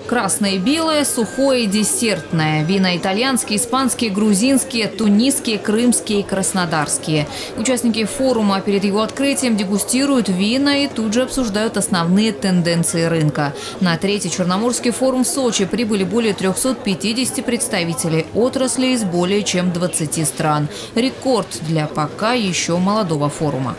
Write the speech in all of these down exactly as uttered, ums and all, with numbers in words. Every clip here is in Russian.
Красное и белое, сухое и десертное. Вина итальянские, испанские, грузинские, тунисские, крымские и краснодарские. Участники форума перед его открытием дегустируют вина и тут же обсуждают основные тенденции рынка. На третий Черноморский форум в Сочи прибыли более трёхсот пятидесяти представителей отрасли из более чем двадцати стран. Рекорд для пока еще молодого форума.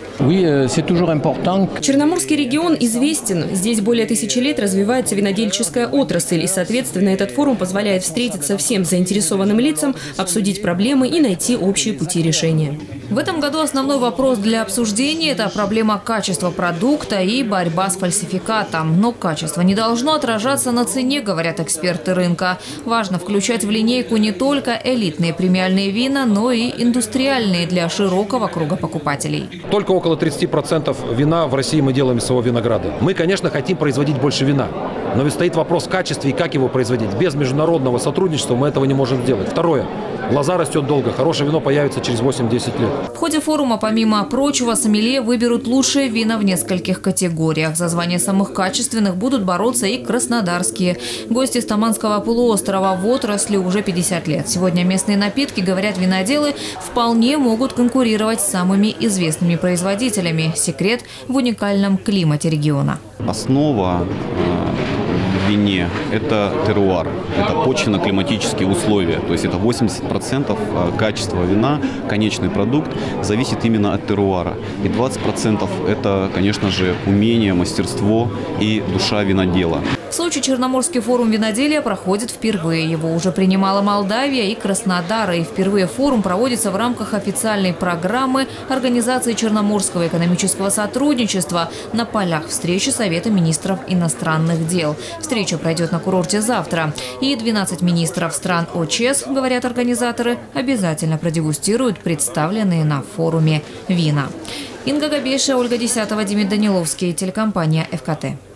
Черноморский регион известен. Здесь более тысячи лет развивается винодельческая отрасль. И, соответственно, этот форум позволяет встретиться всем заинтересованным лицам, обсудить проблемы и найти общие пути решения. В этом году основной вопрос для обсуждения – это проблема качества продукта и борьба с фальсификатом. Но качество не должно отражаться на цене, говорят эксперты рынка. Важно включать в линейку не только элитные премиальные вина, но и индустриальные для широкого круга покупателей. Только около тридцати процентов вина в России мы делаем из своего винограда. Мы, конечно, хотим производить больше вина. Но ведь стоит вопрос в качестве и как его производить. Без международного сотрудничества мы этого не можем сделать. Второе. Лоза растет долго. Хорошее вино появится через восемь-десять лет. В ходе форума, помимо прочего, сомелье выберут лучшие вина в нескольких категориях. За звание самых качественных будут бороться и краснодарские. Гости с Таманского полуострова в отрасли уже пятьдесят лет. Сегодня местные напитки, говорят виноделы, вполне могут конкурировать с самыми известными производителями. Секрет в уникальном климате региона. Основа в вине – это теруар, это почвенно-климатические условия. То есть это восемьдесят процентов качества вина, конечный продукт, зависит именно от теруара. И двадцать процентов – это, конечно же, умение, мастерство и душа винодела. В Сочи Черноморский форум виноделия проходит впервые. Его уже принимала Молдавия и Краснодар. И впервые форум проводится в рамках официальной программы Организации Черноморского экономического сотрудничества на полях встречи Совета министров иностранных дел. Встреча пройдет на курорте завтра. И двенадцать министров стран ОЧЕС, говорят организаторы, обязательно продегустируют представленные на форуме вина. Инга Габеша, Ольга Десятова, Демид Даниловский, телекомпания ФКТ.